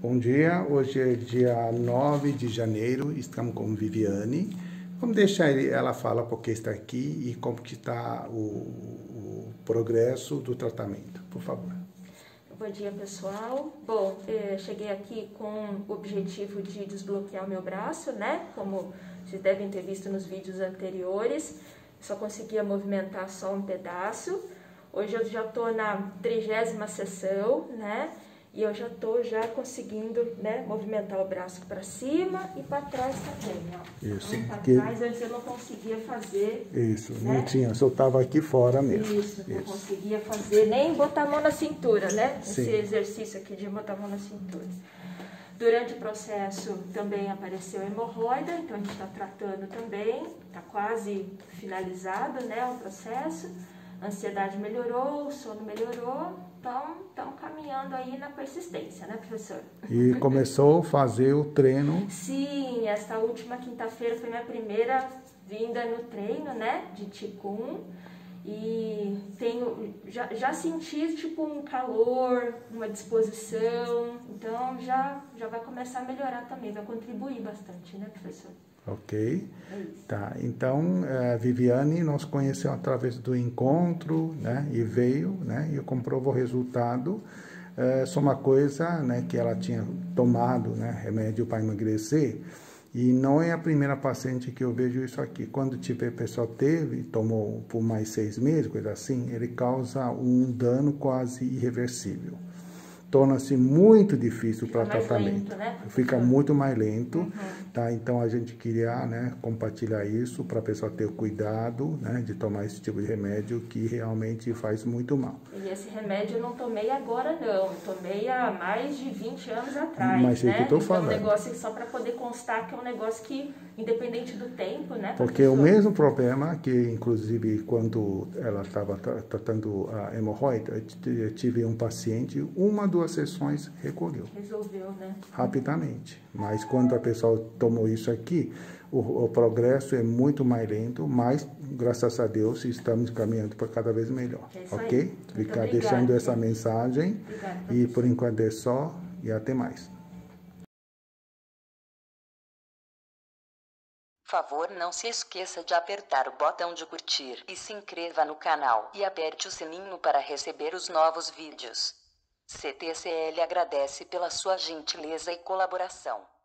Bom dia, hoje é dia 9 de janeiro, estamos com Viviane. Vamos deixar ela falar porque está aqui e como que está o progresso do tratamento, por favor. Bom dia, pessoal. Bom, cheguei aqui com o objetivo de desbloquear o meu braço, né? Como vocês devem ter visto nos vídeos anteriores, só conseguia movimentar só um pedaço. Hoje eu já estou na 30ª sessão, né? E eu já estou conseguindo, né, movimentar o braço para cima e para trás também, ó. Isso. Para trás antes eu não conseguia fazer. Isso, né? não tinha, só estava aqui fora mesmo. Isso, não conseguia fazer nem botar a mão na cintura, né? Sim. Esse exercício aqui de botar a mão na cintura. Durante o processo também apareceu hemorroida, então a gente está tratando também, está quase finalizado, né, o processo. A ansiedade melhorou, o sono melhorou, então estamos caminhando aí na persistência, né, professor? E começou a fazer o treino. Sim, esta última quinta-feira foi minha primeira vinda no treino, né, de Qigong. E já senti tipo um calor, uma disposição, então já vai começar a melhorar também, vai contribuir bastante, né, professor? Ok. Tá, então a Viviane nós conhecemos através do encontro, né, e veio, né, e comprovou o resultado. Só uma coisa, né, que ela tinha tomado, né, remédio para emagrecer, e não é a primeira paciente que eu vejo isso aqui. Quando a pessoa tomou por mais 6 meses, coisa assim, ele causa um dano quase irreversível. Torna-se muito difícil para tratamento. Lento, né? Fica muito mais lento, tá? Então a gente queria, né, compartilhar isso para a pessoa ter cuidado, né, de tomar esse tipo de remédio que realmente faz muito mal. E esse remédio eu não tomei agora não, eu tomei há mais de 20 anos atrás, mas né? É que eu tô então falando. É um negócio só para poder constar que é um negócio que, independente do tempo, né? Porque o mesmo problema que, inclusive, quando ela estava tratando a hemorroida, eu tive um paciente, 1, 2 sessões recolheu. Resolveu, né? Rapidamente. Mas quando a pessoa tomou isso aqui, o progresso é muito mais lento, mas, graças a Deus, estamos caminhando para cada vez melhor. Ok? Ficar deixando essa mensagem. E, por enquanto, é só. E até mais. Favor, não se esqueça de apertar o botão de curtir e se inscreva no canal e aperte o sininho para receber os novos vídeos. CTCL agradece pela sua gentileza e colaboração.